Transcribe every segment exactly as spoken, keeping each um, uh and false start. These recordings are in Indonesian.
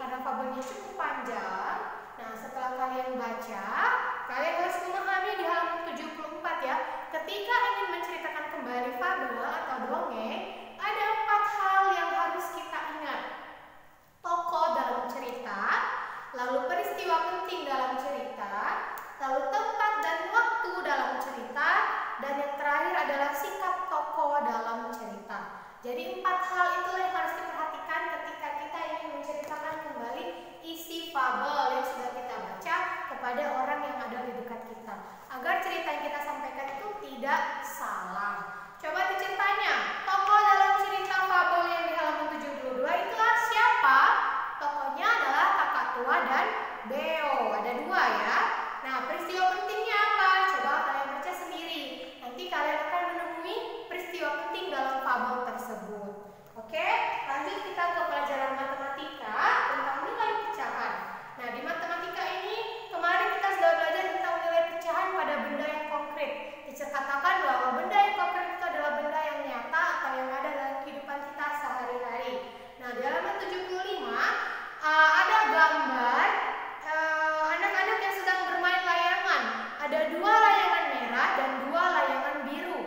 karena fabelnya cukup panjang. Nah, setelah kalian baca, kalian harus memahami di halaman tujuh puluh empat ya. Ketika ingin menceritakan kembali fabel atau dongeng, ada empat hal yang harus kita ingat. Tokoh dalam cerita, lalu peristiwa penting dalam cerita, lalu tempat dan waktu dalam cerita, dan yang terakhir adalah sikap tokoh dalam cerita. Jadi empat hal itulah yang harus diperhatikan ketika kita ingin menceritakan kembali isi fabel yang sudah kita baca kepada orang yang ada di dekat kita, agar cerita yang kita sampaikan itu tidak salah. Coba teacher tanya, tokoh dalam cerita fabel yang di halaman tujuh puluh dua itulah siapa? Tokohnya adalah kakak tua dan Beo, ada dua ya. Nah, peristiwa pentingnya apa? Coba kalian baca sendiri. Nanti kalian akan menemui peristiwa penting dalam fabel tersebut. Oke, lanjut kita ke pelajaran matematika tentang nilai pecahan. Nah, di matematika ini kemarin kita sudah belajar tentang nilai pecahan pada benda yang konkret. Teacher katakan bahwa benda yang konkret itu adalah benda yang nyata atau yang ada dalam kehidupan kita sehari-hari. Nah, di halaman tujuh puluh lima uh, ada gambar uh, anak-anak yang sedang bermain layangan. Ada dua layangan merah dan dua layangan biru.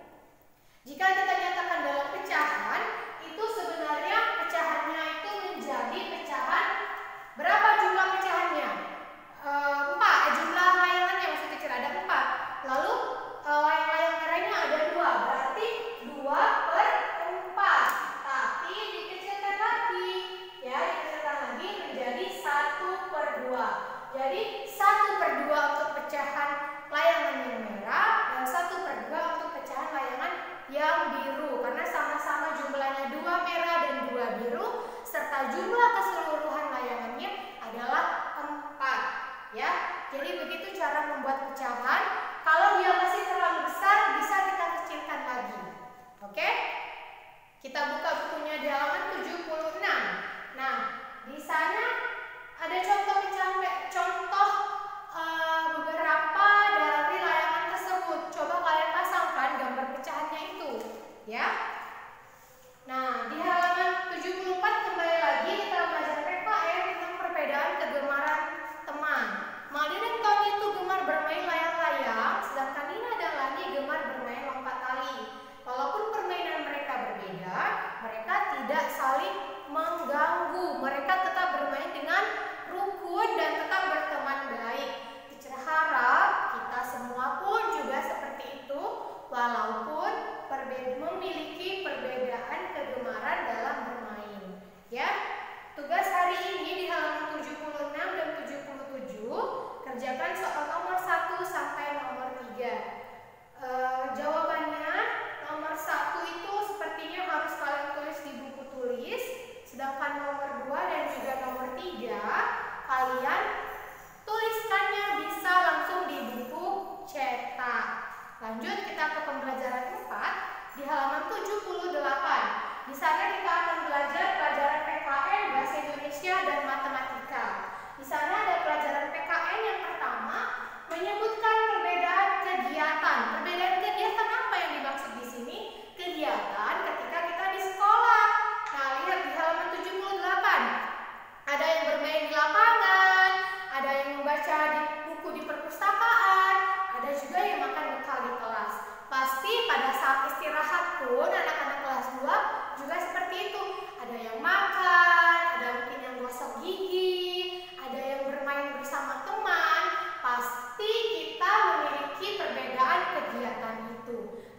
Jika kita nyatakan dalam pecahan, itu sebenarnya pecahannya itu menjadi pecahan berapa jumlah pecahannya? E, empat, jumlah layangannya maksudnya teacher ada empat. Lalu e, layang-layang merahnya ada dua, berarti dua per empat. Tapi dikecilkan lagi, ya dikecilkan lagi menjadi satu per dua. Jadi satu per dua untuk pecahan layangan yang merah dan satu per dua untuk pecahan layangan yang biru, karena sama-sama jumlahnya dua merah dan dua biru serta jumlah keseluruhan layangannya adalah empat ya. Jadi begitu cara membuat pecahan. Kalau dia masih terlalu besar bisa kita kecilkan lagi. Oke? Kita buka bukunya di halaman tujuh puluh enam. Nah, di sana ada contoh pecahan, contoh uh, beberapa dari layangan tersebut. Coba kalian pasangkan gambar pecahannya itu, ya. Nah, di halaman tujuh puluh empat kembali lagi kita belajar P K N tentang perbedaan kegemaran teman. Mali dan Tony itu gemar bermain layang-layang, sedangkan Nina dan Lani gemar bermain lompat tali. Walaupun permainan mereka berbeda, mereka tidak saling mengganggu. Mereka tetap bermain dengan rukun dan tetap berteman baik. Teacher harap kita semua pun juga seperti itu, walaupun perbeda, memiliki perbedaan kegemaran dalam bermain. Ya, tugas hari ini di halaman tujuh puluh enam dan tujuh puluh tujuh kerjakan soal nomor satu sampai nomor tiga. E, jawabannya nomor satu itu sepertinya harus kalian tulis di buku tulis, sedangkan nomor dua dan juga nomor tiga kalian tuliskannya bisa langsung di buku cetak. Lanjut kita ke pembelajaran empat di halaman tujuh puluh delapan. Di sana kita akan belajar pelajaran P K N, Bahasa Indonesia dan Matematika. Di sana ada pelajaran P K N yang pertama menyebutkan perbedaan kegiatan. Perbedaan kegiatan apa yang dimaksud di sini? Kegiatan ketika kita di sekolah. Nah, lihat di halaman tujuh puluh delapan. Ada yang bermain di lapangan, ada yang membaca di buku di perpustakaan, ada juga yang makan bekal di kelas. Pasti pada saat istirahat pun anak-anak kelas dua juga seperti itu. Ada yang makan, ada mungkin yang gosok gigi, ada yang bermain bersama teman. Pasti kita memiliki perbedaan kegiatan itu.